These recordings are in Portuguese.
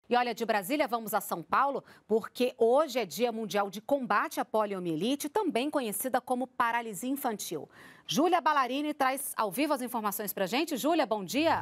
E olha, de Brasília vamos a São Paulo, porque hoje é Dia Mundial de Combate à Poliomielite, também conhecida como paralisia infantil. Júlia Ballarini traz ao vivo as informações para a gente. Júlia, bom dia.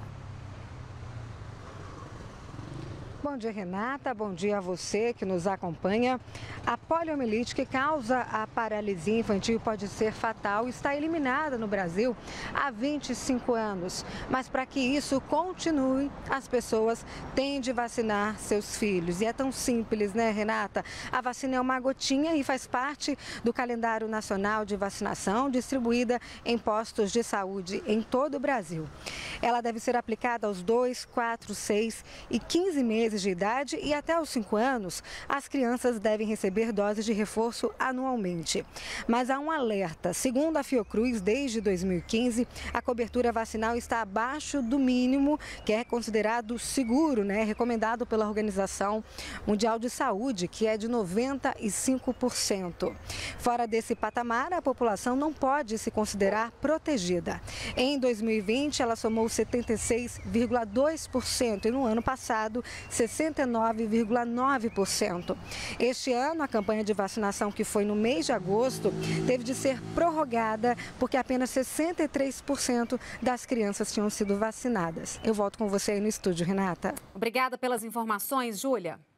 Bom dia, Renata. Bom dia a você que nos acompanha. A poliomielite, que causa a paralisia infantil, pode ser fatal e está eliminada no Brasil há 25 anos. Mas para que isso continue, as pessoas têm de vacinar seus filhos. E é tão simples, né, Renata? A vacina é uma gotinha e faz parte do calendário nacional de vacinação distribuída em postos de saúde em todo o Brasil. Ela deve ser aplicada aos 2, 4, 6 e 15 meses de idade e até aos 5 anos, as crianças devem receber doses de reforço anualmente. Mas há um alerta. Segundo a Fiocruz, desde 2015, a cobertura vacinal está abaixo do mínimo, que é considerado seguro, né? Recomendado pela Organização Mundial de Saúde, que é de 95%. Fora desse patamar, a população não pode se considerar protegida. Em 2020, ela somou 76,2% e no ano passado, 69,9%. Este ano, a campanha de vacinação, que foi no mês de agosto, teve de ser prorrogada porque apenas 63% das crianças tinham sido vacinadas. Eu volto com você aí no estúdio, Renata. Obrigada pelas informações, Júlia.